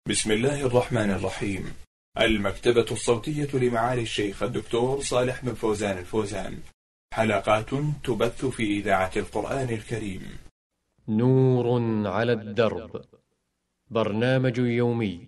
بسم الله الرحمن الرحيم. المكتبة الصوتية لمعالي الشيخ الدكتور صالح بن فوزان الفوزان، حلقات تبث في إذاعة القرآن الكريم. نور على الدرب، برنامج يومي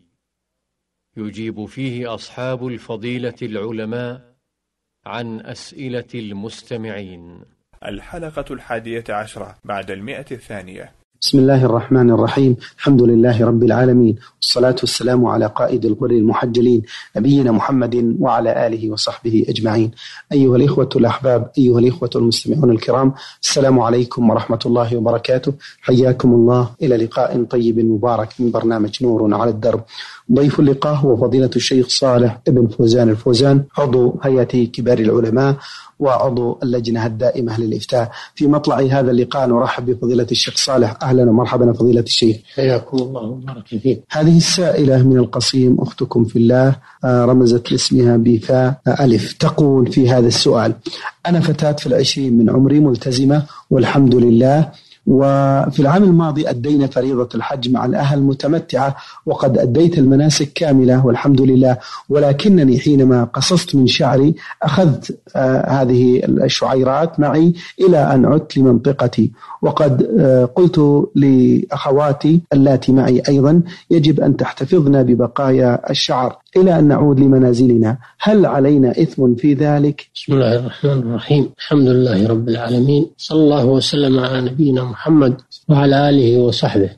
يجيب فيه أصحاب الفضيلة العلماء عن أسئلة المستمعين. الحلقة 11 بعد 100. بسم الله الرحمن الرحيم. الحمد لله رب العالمين، والصلاة والسلام على قائد الغر المحجلين نبينا محمد وعلى آله وصحبه أجمعين. أيها الإخوة الأحباب، أيها الإخوة المستمعون الكرام، السلام عليكم ورحمة الله وبركاته. حياكم الله إلى لقاء طيب مبارك من برنامج نور على الدرب. ضيف اللقاء هو فضيلة الشيخ صالح بن فوزان الفوزان، عضو هيئة كبار العلماء وعضو اللجنة الدائمة للإفتاء. في مطلع هذا اللقاء نرحب بفضيلة الشيخ صالح. أهلا ومرحبا فضيلة الشيخ. حياكم الله وبارك فيك. هذه السائلة من القصيم، أختكم في الله، رمزت لاسمها بفاء ألف، تقول في هذا السؤال: أنا فتاة في 20 من عمري، ملتزمة والحمد لله، وفي العام الماضي أدينا فريضة الحج مع الأهل متمتعة، وقد أديت المناسك كاملة والحمد لله، ولكنني حينما قصصت من شعري أخذت هذه الشعيرات معي إلى أن عدت لمنطقتي، وقد قلت لأخواتي اللاتي معي أيضا يجب أن تحتفظن ببقايا الشعر إلى أن نعود لمنازلنا، هل علينا إثم في ذلك؟ بسم الله الرحمن الرحيم. الحمد لله رب العالمين، صلى الله وسلم على نبينا محمد وعلى آله وصحبه.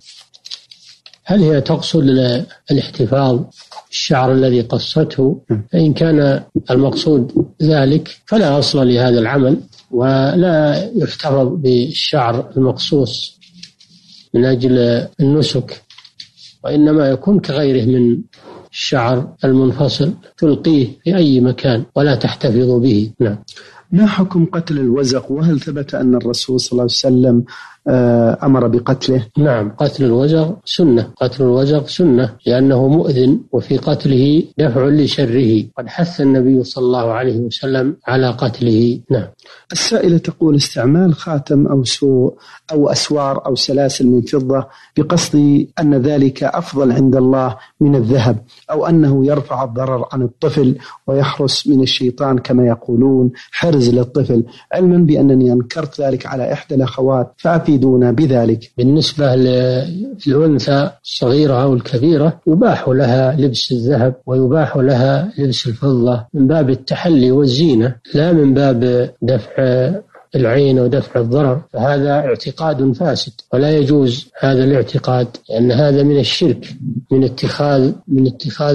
هل هي تقصد الاحتفاظ بالشعر الذي قصته؟ فإن كان المقصود ذلك فلا أصل لهذا العمل، ولا يحتفظ بالشعر المقصوص من أجل النسك، وإنما يكون كغيره من الشعر المنفصل، تلقيه في أي مكان ولا تحتفظ به. نعم. ما حكم قتل الوزغ، وهل ثبت أن الرسول صلى الله عليه وسلم أمر بقتله؟ نعم، قتل الوزغ سنة، قتل الوزغ سنة لأنه مؤذن، وفي قتله دفع لشره، قد حث النبي صلى الله عليه وسلم على قتله. نعم. السائلة تقول: استعمال خاتم أو سوء أو أسوار أو سلاسل من فضة بقصد أن ذلك أفضل عند الله من الذهب، أو أنه يرفع الضرر عن الطفل ويحرس من الشيطان كما يقولون، حرز للطفل، علما بأنني أنكرت ذلك على إحدى الأخوات، فأفيدونا بذلك. بالنسبة للأنثى الصغيرة أو الكبيرة يباح لها لبس الذهب ويباح لها لبس الفضة من باب التحلي والزينة، لا من باب دفع العين ودفع الضرر، فهذا اعتقاد فاسد ولا يجوز هذا الاعتقاد، لأن هذا من الشرك، من اتخاذ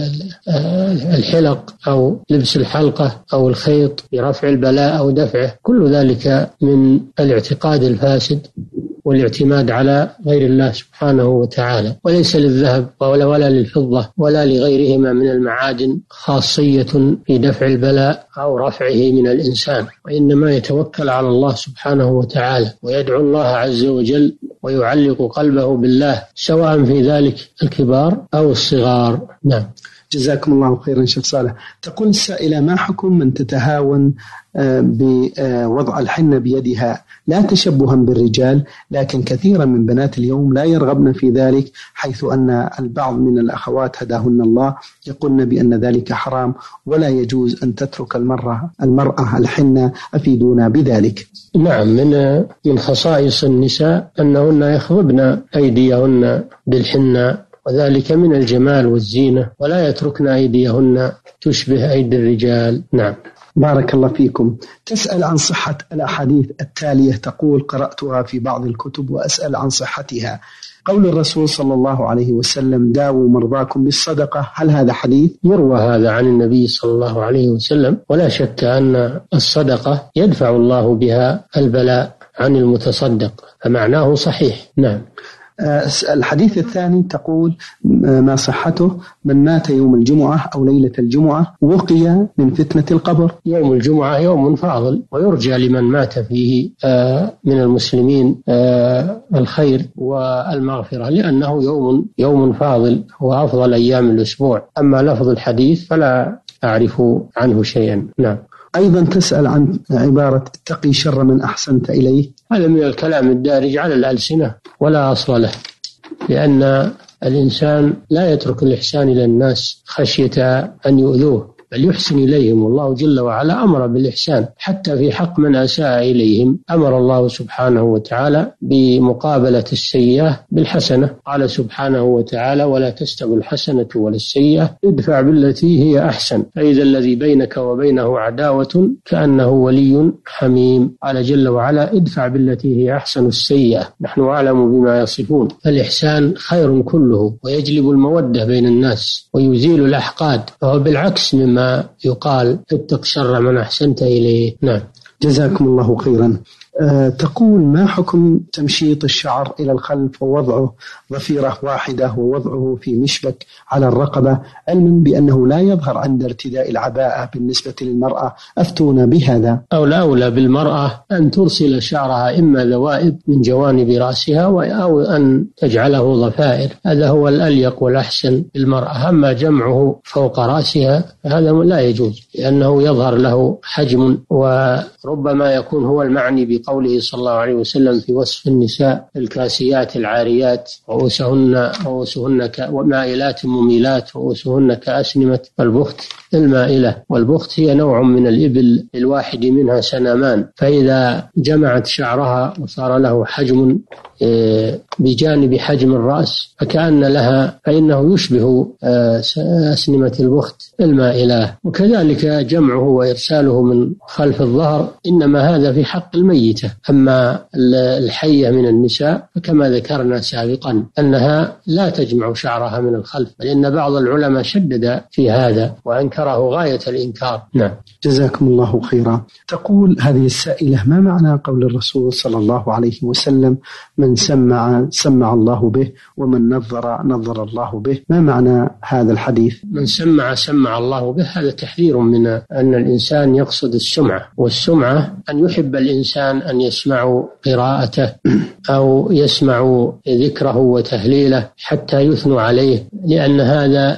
الحلق أو لبس الحلقة أو الخيط برفع البلاء أو دفعه، كل ذلك من الاعتقاد الفاسد والاعتماد على غير الله سبحانه وتعالى. وليس للذهب ولا للفضة ولا لغيرهما من المعادن خاصية في دفع البلاء أو رفعه من الإنسان، وإنما يتوكل على الله سبحانه وتعالى ويدعو الله عز وجل ويعلق قلبه بالله، سواء في ذلك الكبار أو الصغار. نعم. جزاكم الله خيرا شيخ صالح. تقول السائلة: ما حكم من تتهاون بوضع الحنة بيدها، لا تشبها بالرجال، لكن كثيرا من بنات اليوم لا يرغبن في ذلك، حيث أن البعض من الأخوات هداهن الله يقولن بأن ذلك حرام ولا يجوز أن تترك المرأة الحنة، أفيدونا بذلك. نعم، من خصائص النساء أنهن يخضبن أيديهن بالحنة، وذلك من الجمال والزينة، ولا يتركن أيديهن تشبه أيدي الرجال. نعم. بارك الله فيكم. تسأل عن صحة الأحاديث التالية، تقول: قرأتها في بعض الكتب وأسأل عن صحتها. قول الرسول صلى الله عليه وسلم: داووا مرضاكم بالصدقة، هل هذا حديث؟ يروى هذا عن النبي صلى الله عليه وسلم، ولا شك أن الصدقة يدفع الله بها البلاء عن المتصدق، فمعناه صحيح. نعم. الحديث الثاني تقول: ما صحته؟ من مات يوم الجمعة أو ليلة الجمعة وقي من فتنة القبر. يوم الجمعة يوم فاضل، ويرجى لمن مات فيه من المسلمين الخير والمغفرة، لأنه يوم فاضل وأفضل أيام الأسبوع. أما لفظ الحديث فلا أعرف عنه شيئا. نعم. أيضا تسأل عن عبارة: اتقي شر من أحسنت إليه. هذا من الكلام الدارج على الألسنة ولا أصل له، لأن الإنسان لا يترك الإحسان إلى الناس خشية أن يؤذوه، بل يحسن إليهم. والله جل وعلا أمر بالإحسان حتى في حق من أساء إليهم. أمر الله سبحانه وتعالى بمقابلة السيئة بالحسنة. قال سبحانه وتعالى: ولا تستوي الحسنة ولا السيئة ادفع بالتي هي أحسن فإذا الذي بينك وبينه عداوة كأنه ولي حميم. قال جل وعلا: ادفع بالتي هي أحسن السيئة، نحن أعلم بما يصفون. فالإحسان خير كله ويجلب المودة بين الناس ويزيل الأحقاد، فهو بالعكس مما يقال: اتق شر من أحسنت إليه. نعم. جزاكم الله خيرا. تقول: ما حكم تمشيط الشعر إلى الخلف ووضعه ضفيرة واحدة ووضعه في مشبك على الرقبة، علما بأنه لا يظهر عند ارتداء العباءة بالنسبة للمرأة؟ أفتونا بهذا. أولى بالمرأة أن ترسل شعرها إما ذوائب من جوانب رأسها أو أن تجعله ضفائر، هذا هو الأليق والأحسن بالمرأة. أما جمعه فوق رأسها هذا لا يجوز، لأنه يظهر له حجم، وربما يكون هو المعني بقوله صلى الله عليه وسلم في وصف النساء: الكاسيات العاريات رؤوسهن مائلات مميلات رؤوسهن كأسنمة البخت المائلة. والبخت هي نوع من الإبل، الواحد منها سنامان، فإذا جمعت شعرها وصار له حجم بجانب حجم الرأس فإنه يشبه أسنمة البخت المائلة. وكذلك جمعه وإرساله من خلف الظهر، إنما هذا في حق الميتة. أما الحية من النساء فكما ذكرنا سابقا أنها لا تجمع شعرها من الخلف، لأن بعض العلماء شدد في هذا وأنكره غاية الإنكار. نعم. جزاكم الله خيرا. تقول هذه السائلة: ما معنى قول الرسول صلى الله عليه وسلم: من سمع الله به، ومن نظر الله به؟ ما معنى هذا الحديث؟ من سمع الله به، هذا تحذير من أن الإنسان يقصد السمعة، والسمعة أن يحب الإنسان أن يسمع قراءته أو يسمع ذكره وتهليله حتى يثنوا عليه، لأن هذا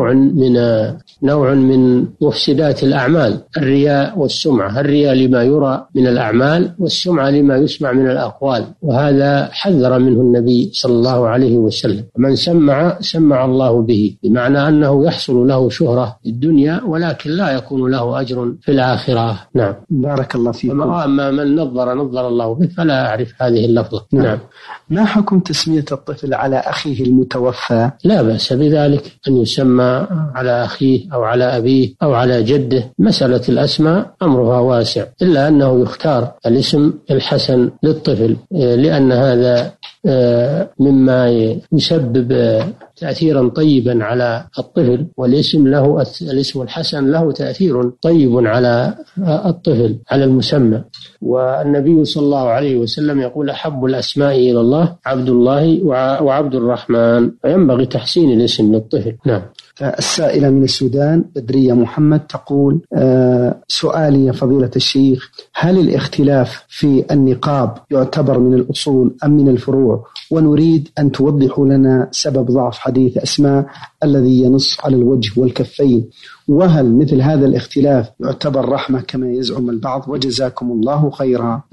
نوع من مفسدات الأعمال، الرياء والسمعة. الرياء لما يرى من الأعمال، والسمعة لما يسمع من الأقوال، وهذا حذر منه النبي صلى الله عليه وسلم. من سمع الله به، بمعنى أنه يحصل له شهرة في الدنيا ولكن لا يكون له أجر في الآخرة. نعم. بارك الله فيكم. أما من نظر الله به فلا أعرف هذه اللفظة. نعم. ما حكم تسمية الطفل على أخيه المتوفى؟ لا بأس بذلك، أن يسمى على أخيه أو على أبيه أو على جده. مسألة الأسماء أمرها واسع، إلا أنه يختار الاسم الحسن للطفل، لأن هذا مما يسبب تأثيرا طيبا على الطفل، والاسم الحسن له تأثير طيب على الطفل، على المسمى. والنبي صلى الله عليه وسلم يقول: أحب الأسماء إلى الله عبد الله وعبد الرحمن، فينبغي تحسين الاسم للطفل. نعم. السائلة من السودان بدرية محمد تقول: سؤالي يا فضيلة الشيخ، هل الاختلاف في النقاب يعتبر من الأصول أم من الفروع؟ ونريد أن توضحوا لنا سبب ضعف حديث أسماء الذي ينص على الوجه والكفين، وهل مثل هذا الاختلاف يعتبر رحمة كما يزعم البعض؟ وجزاكم الله خيرا.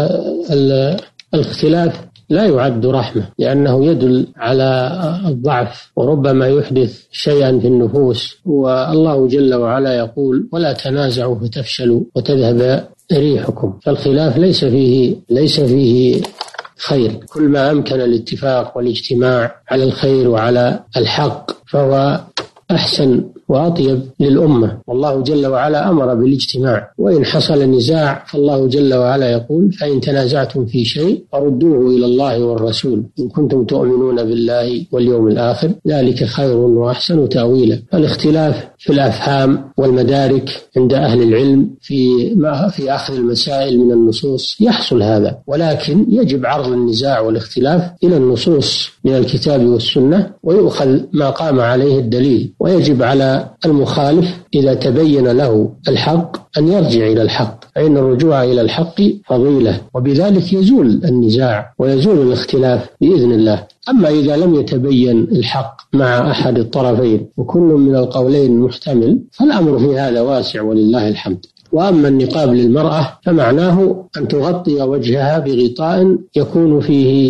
الاختلاف لا يعد رحمة، لأنه يدل على الضعف وربما يحدث شيئا في النفوس. والله جل وعلا يقول: ولا تنازعوا فتفشلوا وتذهب ريحكم. فالخلاف ليس فيه خير، كل ما أمكن الاتفاق والاجتماع على الخير وعلى الحق فهو أحسن وأطيب للأمة. والله جل وعلا أمر بالاجتماع، وإن حصل نزاع فالله جل وعلا يقول: فإن تنازعتم في شيء فردوه إلى الله والرسول إن كنتم تؤمنون بالله واليوم الآخر ذلك خير وأحسن تأويلا. الاختلاف في الأفهام والمدارك عند أهل العلم في أخذ المسائل من النصوص يحصل هذا، ولكن يجب عرض النزاع والاختلاف إلى النصوص من الكتاب والسنة، ويؤخذ ما قام عليه الدليل. ويجب على المخالف إذا تبين له الحق أن يرجع إلى الحق، فإن الرجوع إلى الحق فضيلة، وبذلك يزول النزاع ويزول الاختلاف بإذن الله. أما إذا لم يتبين الحق مع أحد الطرفين وكل من القولين محتمل، فالأمر في هذا واسع ولله الحمد. وأما النقاب للمرأة فمعناه أن تغطي وجهها بغطاء يكون فيه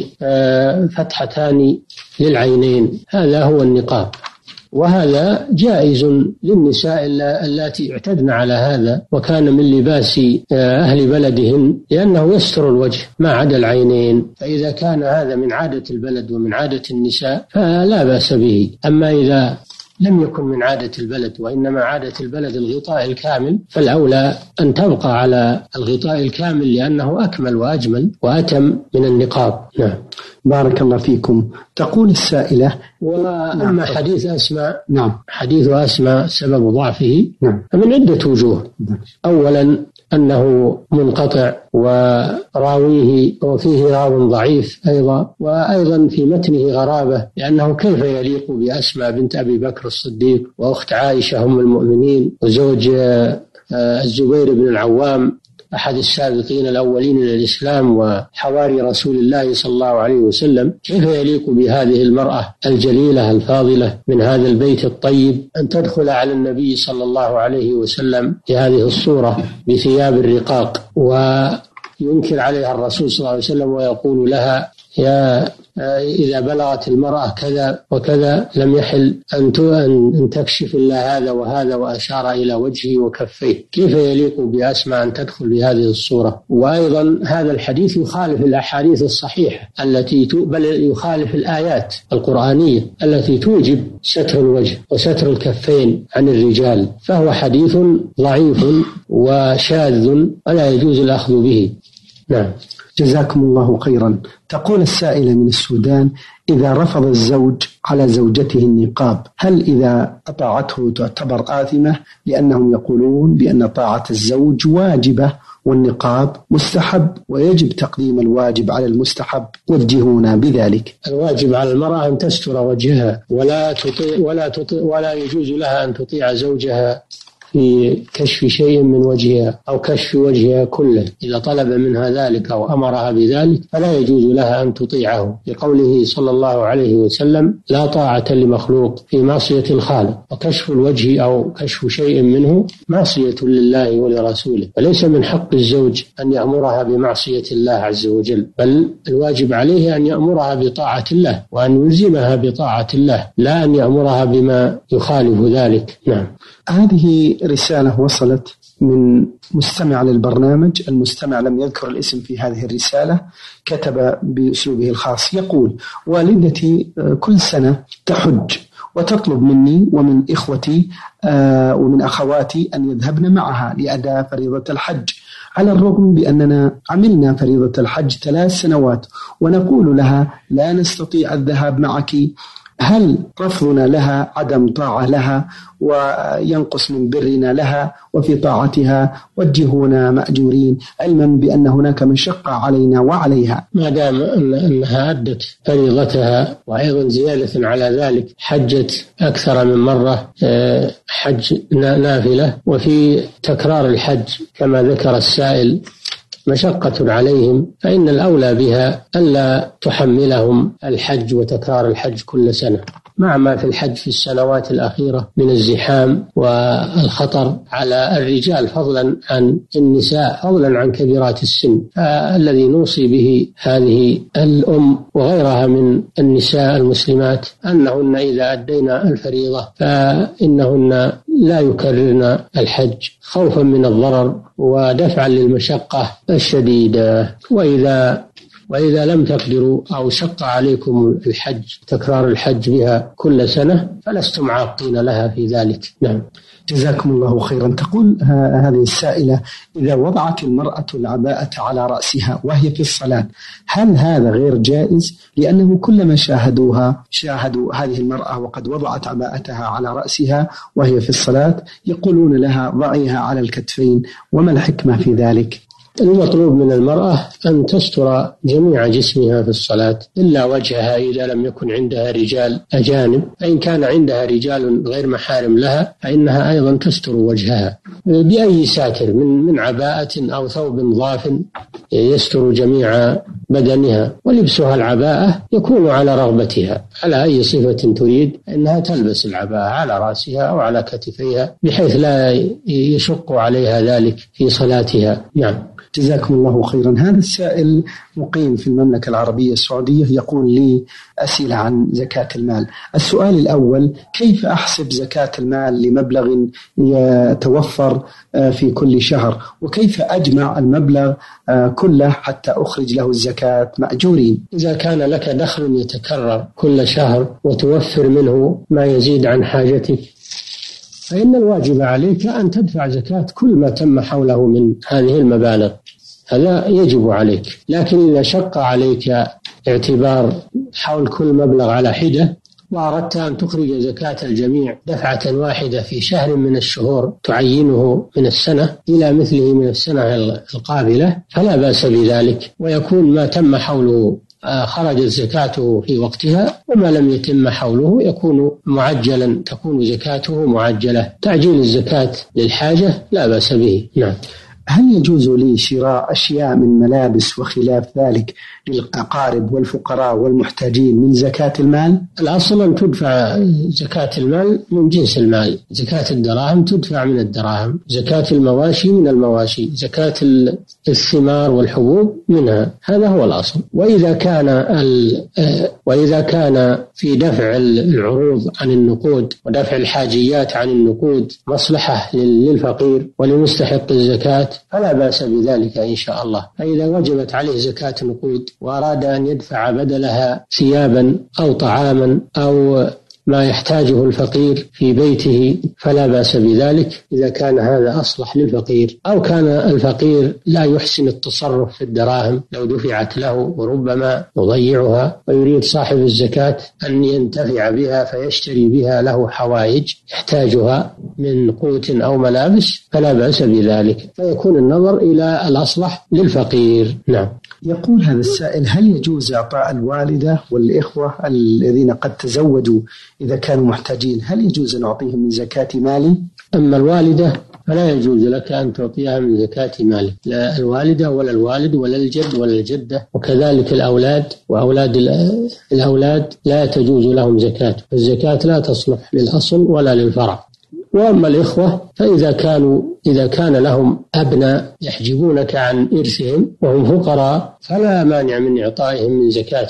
فتحتان للعينين، هذا هو النقاب. وهذا جائز للنساء اللاتي اعتدن على هذا وكان من لباس أهل بلدهن، لأنه يستر الوجه ما عدا العينين، فإذا كان هذا من عادة البلد ومن عادة النساء فلا بأس به. أما إذا لم يكن من عادة البلد وإنما عادة البلد الغطاء الكامل، فالأولى أن تبقى على الغطاء الكامل لأنه أكمل وأجمل وأتم من النقاب. نعم. بارك الله فيكم. تقول السائلة: وأما حديث أسماء، نعم، حديث أسماء سبب ضعفه فمن عدة وجوه. أولا أنه منقطع وراويه وفيه راو ضعيف أيضا، وأيضا في متنه غرابة، لأنه كيف يليق بأسماء بنت أبي بكر الصديق وأخت عائشة أم المؤمنين وزوج الزبير بن العوام أحد السابقين الأولين إلى الإسلام وحواري رسول الله صلى الله عليه وسلم، كيف يليق بهذه المرأة الجليلة الفاضلة من هذا البيت الطيب أن تدخل على النبي صلى الله عليه وسلم بهذه الصورة بثياب الرقاق، وينكر عليها الرسول صلى الله عليه وسلم ويقول لها: إذا بلغت المرأة كذا وكذا لم يحل أن تكشف إلا هذا وهذا، وأشار إلى وجهه وكفيه. كيف يليق بأسماء أن تدخل بهذه الصورة؟ وأيضا هذا الحديث يخالف الأحاديث الصحيحة بل يخالف الآيات القرآنية التي توجب ستر الوجه وستر الكفين عن الرجال، فهو حديث ضعيف وشاذ ولا يجوز الأخذ به. نعم. جزاكم الله خيرا. تقول السائلة من السودان: إذا رفض الزوج على زوجته النقاب، هل إذا أطاعته تعتبر آثمة؟ لأنهم يقولون بأن طاعة الزوج واجبة والنقاب مستحب، ويجب تقديم الواجب على المستحب، وجهونا بذلك. الواجب على المرأة أن تستر وجهها ولا يجوز لها أن تطيع زوجها في كشف شيء من وجهها أو كشف وجهها كله. إذا طلب منها ذلك أو أمرها بذلك فلا يجوز لها أن تطيعه، لقوله صلى الله عليه وسلم: لا طاعة لمخلوق في معصية الخالق، وكشف الوجه أو كشف شيء منه معصية لله ولرسوله، فليس من حق الزوج أن يأمرها بمعصية الله عز وجل، بل الواجب عليه أن يأمرها بطاعة الله وأن يلزمها بطاعة الله، لا أن يأمرها بما يخالف ذلك. نعم. هذه رسالة وصلت من مستمع للبرنامج. المستمع لم يذكر الاسم في هذه الرسالة، كتب بأسلوبه الخاص يقول: والدتي كل سنة تحج وتطلب مني ومن إخوتي ومن أخواتي أن يذهبن معها لأداء فريضة الحج، على الرغم بأننا عملنا فريضة الحج 3 سنوات ونقول لها لا نستطيع الذهاب معك. هل رفضنا لها عدم طاعة لها وينقص من برنا لها وفي طاعتها؟ وجهونا مأجورين، علما بأن هناك مشقة علينا وعليها. ما دام أنها أدت فريضتها وأيضا زيادة على ذلك حجت أكثر من مرة حج نافلة، وفي تكرار الحج كما ذكر السائل مشقة عليهم، فإن الأولى بها ألا تحملهم الحج وتكرار الحج كل سنة، مع ما في الحج في السنوات الأخيرة من الزحام والخطر على الرجال فضلا عن النساء، فضلا عن كبيرات السن. فالذي نوصي به هذه الأم وغيرها من النساء المسلمات أنهن إذا أدينا الفريضة فإنهن لا يكررن الحج خوفا من الضرر ودفعا للمشقة الشديدة. وإذا لم تقدروا أو شق عليكم الحج تكرار الحج بها كل سنة فلستم عاقين لها في ذلك. نعم. جزاكم الله خيرا. تقول هذه السائلة: إذا وضعت المرأة العباءة على رأسها وهي في الصلاة، هل هذا غير جائز؟ لأنه كلما شاهدوا هذه المرأة وقد وضعت عباءتها على رأسها وهي في الصلاة يقولون لها ضعيها على الكتفين، وما الحكمة في ذلك؟ المطلوب من المرأة أن تستر جميع جسمها في الصلاة إلا وجهها إذا لم يكن عندها رجال أجانب، فإن كان عندها رجال غير محارم لها فإنها أيضا تستر وجهها بأي ساتر من عباءة أو ثوب ضاف يستر جميع بدنها، ولبسها العباءة يكون على رغبتها على أي صفة تريد، إنها تلبس العباءة على رأسها أو على كتفيها بحيث لا يشق عليها ذلك في صلاتها. نعم. جزاكم الله خيرا. هذا السائل مقيم في المملكة العربية السعودية، يقول لي أسئلة عن زكاة المال. السؤال الأول: كيف أحسب زكاة المال لمبلغ يتوفر في كل شهر، وكيف أجمع المبلغ كله حتى أخرج له الزكاة مأجورين؟ إذا كان لك دخل يتكرر كل شهر وتوفر منه ما يزيد عن حاجتك فإن الواجب عليك أن تدفع زكاة كل ما تم حوله من هذه المبالغ، هذا يجب عليك. لكن إذا شق عليك اعتبار حول كل مبلغ على حدة وأردت أن تخرج زكاة الجميع دفعة واحدة في شهر من الشهور تعينه من السنة إلى مثله من السنة القابلة فلا بأس بذلك، ويكون ما تم حوله خرجت زكاته في وقتها، وما لم يتم حوله يكون معجلا، تكون زكاته معجلة. تعجيل الزكاة للحاجة لا بأس به. نعم. هل يجوز لي شراء أشياء من ملابس وخلاف ذلك للأقارب والفقراء والمحتاجين من زكاة المال؟ الأصل أن تدفع زكاة المال من جنس المال، زكاة الدراهم تدفع من الدراهم، زكاة المواشي من المواشي، زكاة الثمار والحبوب منها، هذا هو الأصل. وإذا كان في دفع العروض عن النقود ودفع الحاجيات عن النقود مصلحة للفقير ولمستحق الزكاة فلا بأس بذلك إن شاء الله. فإذا وجبت عليه زكاة نقود وأراد أن يدفع بدلها ثيابا أو طعاما أو ما يحتاجه الفقير في بيته فلا بأس بذلك إذا كان هذا أصلح للفقير، أو كان الفقير لا يحسن التصرف في الدراهم لو دفعت له وربما يضيعها، ويريد صاحب الزكاة أن ينتفع بها فيشتري بها له حوائج يحتاجها من قوت أو ملابس فلا بأس بذلك، فيكون النظر إلى الأصلح للفقير. نعم. يقول هذا السائل: هل يجوز إعطاء الوالدة والإخوة الذين قد تزوجوا إذا كانوا محتاجين، هل يجوز أن أعطيهم من زكاة مالي؟ أما الوالدة فلا يجوز لك أن تعطيها من زكاة مالك، لا الوالدة ولا الوالد ولا الجد ولا الجدة، وكذلك الأولاد وأولاد الأولاد لا تجوز لهم زكاة، الزكاة لا تصلح للأصل ولا للفرع. وأما الإخوة إذا كان لهم أبناء يحجبونك عن إرثهم وهم فقراء فلا مانع من إعطائهم من زكاة،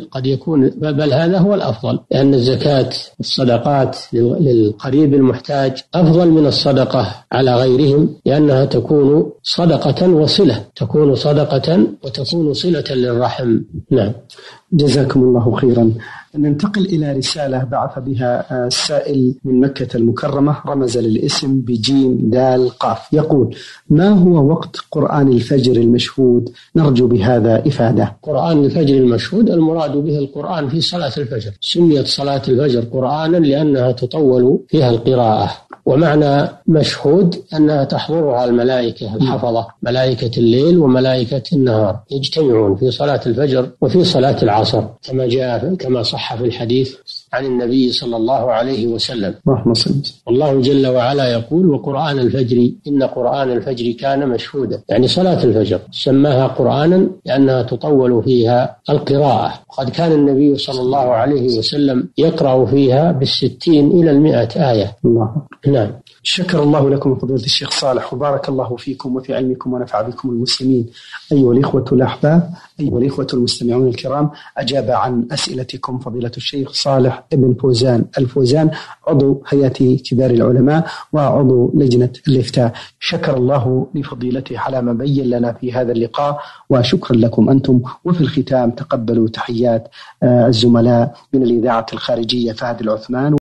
بل هذا هو الأفضل، لأن الزكاة الصدقات للقريب المحتاج أفضل من الصدقة على غيرهم، لأنها تكون صدقة وصلة، تكون صدقة وتكون صلة للرحم. نعم. جزاكم الله خيرا. ننتقل إلى رسالة بعث بها السائل من مكة المكرمة، رمز للاسم بجيم دال قاف، يقول: ما هو وقت قرآن الفجر المشهود؟ نرجو بهذا إفادة. قرآن الفجر المشهود المراد به القرآن في صلاة الفجر، سميت صلاة الفجر قرآنا لأنها تطول فيها القراءة، ومعنى مشهود أنها تحضرها الملائكة الحفظة، ملائكة الليل وملائكة النهار يجتمعون في صلاة الفجر وفي صلاة العصر كما صح في الحديث عن النبي صلى الله عليه وسلم. والله جل وعلا يقول: وقرآن الفجر إن قرآن الفجر كان مشهودا، يعني صلاة الفجر سماها قرآنا لأنها تطول فيها القراءة، وقد كان النبي صلى الله عليه وسلم يقرأ فيها 60 إلى 100 آية. الله. نعم. شكر الله لكم فضيلة الشيخ صالح، وبارك الله فيكم وفي علمكم ونفع بكم المسلمين. أيها الإخوة الأحباب، أيها الإخوة المستمعون الكرام، أجاب عن أسئلتكم فضيلة الشيخ صالح ابن فوزان الفوزان، عضو هيئة كبار العلماء وعضو لجنة الإفتاء. شكر الله لفضيلته على ما بين لنا في هذا اللقاء، وشكرا لكم أنتم. وفي الختام تقبلوا تحيات الزملاء من الإذاعة الخارجية فهد العثمان